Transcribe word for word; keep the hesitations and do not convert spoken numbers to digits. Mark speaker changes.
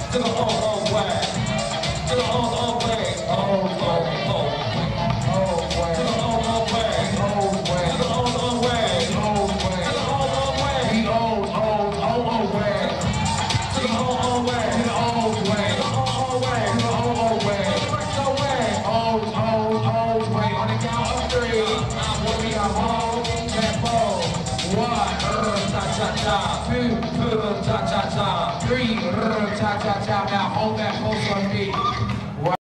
Speaker 1: to the old, old way, to the old, old way, old, old, old, old way, to the old, old way, old way, to the old, old way, old way, to the old, old way, the old, old, old, old way, to the old, old way, to the old way, to the old, old way, to the old, old way, the way, old, old, old way. On the count of three, I'm gonna be a whole tempo. One, cha cha cha, two, two, cha cha cha, three, cha cha cha. Now hold that pulse on me.